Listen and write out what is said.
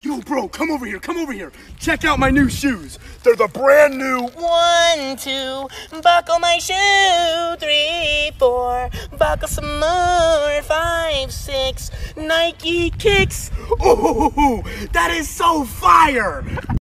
Yo, bro, come over here, come over here. Check out my new shoes. They're the brand new 1, 2, buckle my shoe. 3, 4, buckle some more. 5, 6, Nike kicks. Oh, that is so fire.